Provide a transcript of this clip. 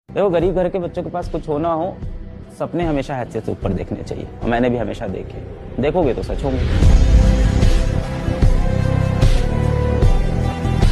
देखो, गरीब घर के बच्चों के पास कुछ होना हो, सपने हमेशा हैसियत से ऊपर देखने चाहिए, और मैंने भी हमेशा देखे। देखोगे तो सच होंगे।